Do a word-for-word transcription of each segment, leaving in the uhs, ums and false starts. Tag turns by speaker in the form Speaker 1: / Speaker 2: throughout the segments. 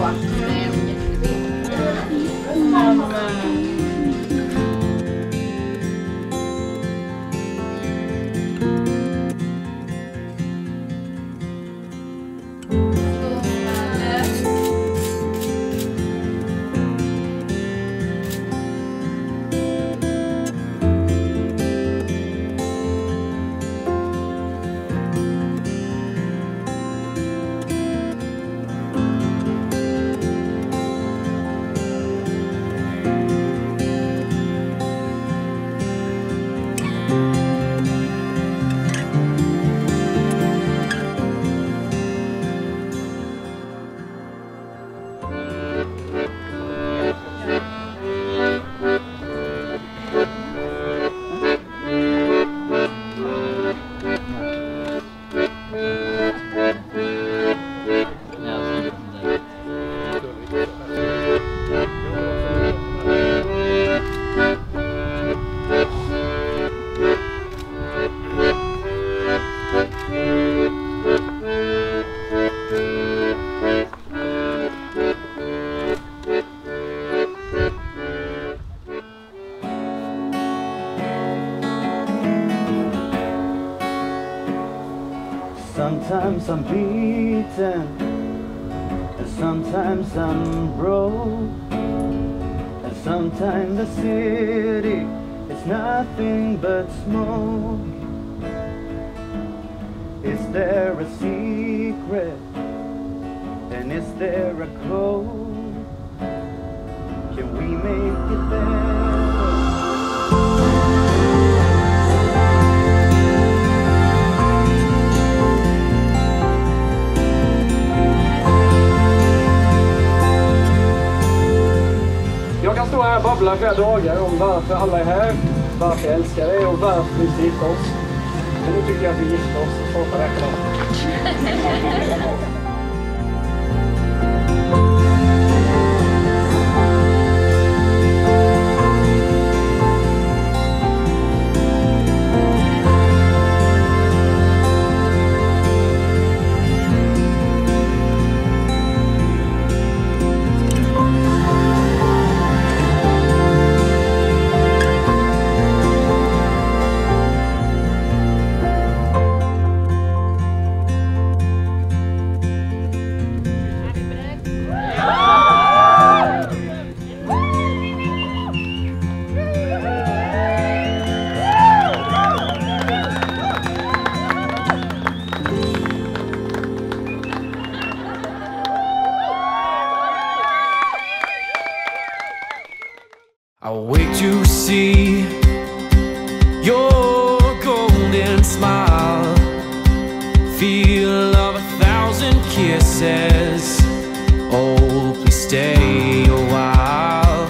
Speaker 1: Sometimes I'm beaten, and sometimes I'm broke, and sometimes the city is nothing but smoke. Is there a secret, and is there a code? Can we make it better?
Speaker 2: Jag kan stå här och babbla flera dagar om varför alla är här, varför jag älskar er och varför vi ska gifta oss. Men nu tycker jag att vi gifter oss och får räkna.
Speaker 3: I wake to see your golden smile, feel of a thousand kisses. Oh, please stay a while.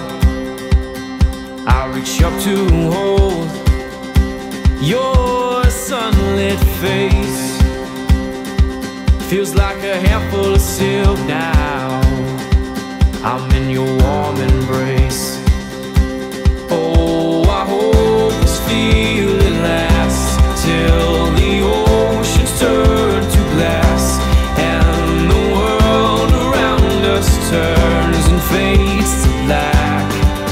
Speaker 3: I reach up to hold your sunlit face. Feels like a handful of silk now. I'm in your warm embrace. Oh, I hope this feeling lasts till the oceans turn to glass and the world around us turns and fades to black.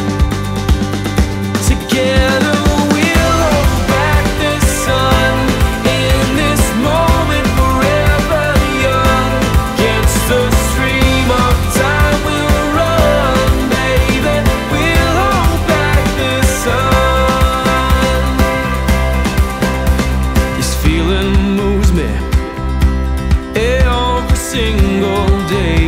Speaker 3: Together we'll hold back the sun in this moment, forever young. Against the stream of time we'll run, baby. We'll hold back the sun. This feeling moves me every single day.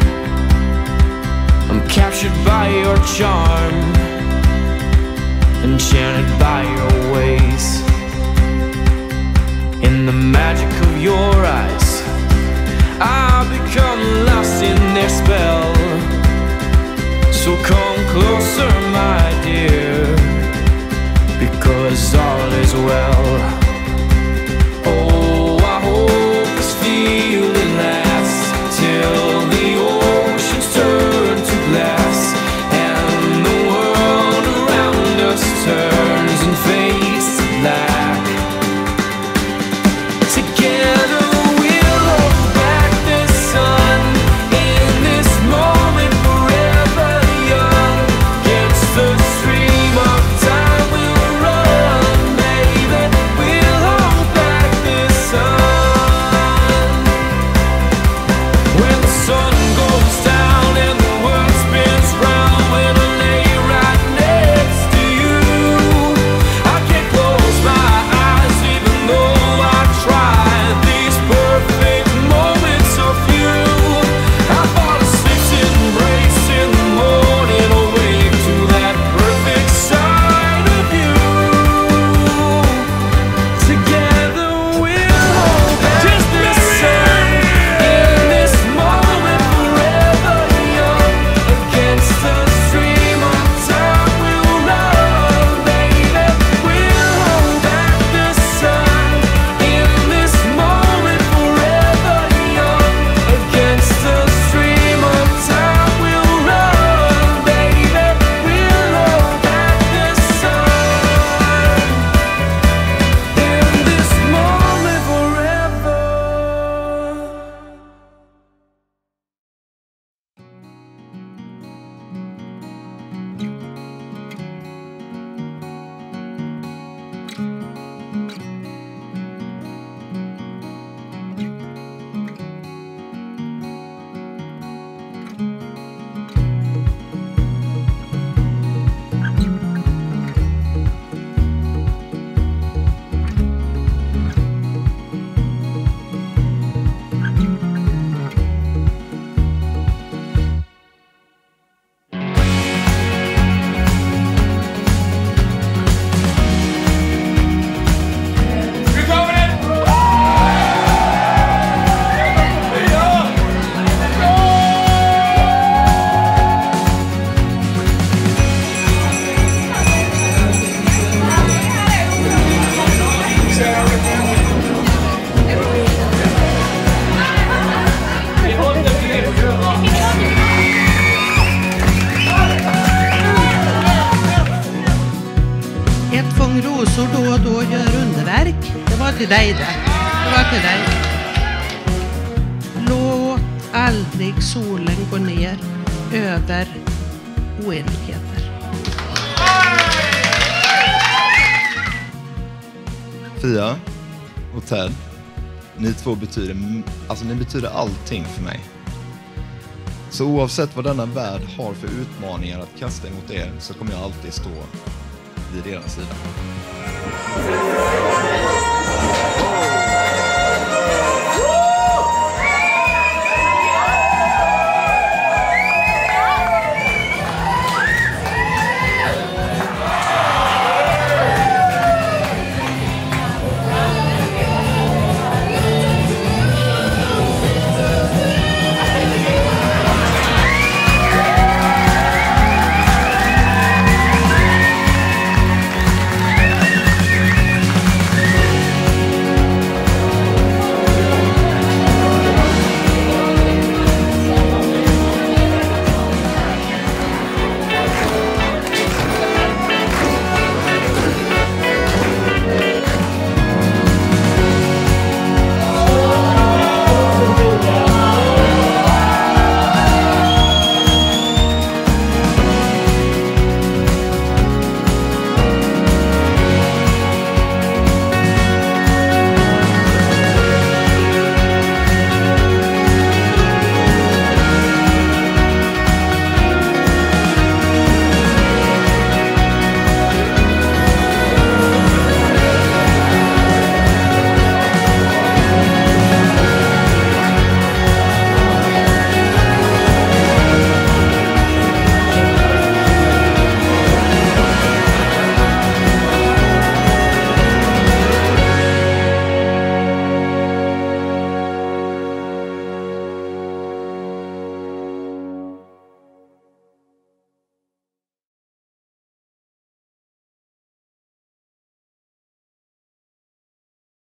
Speaker 3: I'm captured by your charm, enchanted by your ways. In the magic of your eyes, I've become lost in their spell. So come closer, my dear, because all is well. Oh, I hope this feeling lasts till the oceans turn to glass and the world around us turns and fades to black. Together we'll hold back the sun in this moment.
Speaker 4: till dig det. Det var till dig. Låt aldrig solen gå ner över oenigheter.
Speaker 5: Fia och Ted, ni två betyder, alltså ni betyder allting för mig. Så oavsett vad denna värld har för utmaningar att kasta emot er så kommer jag alltid stå vid deras sida.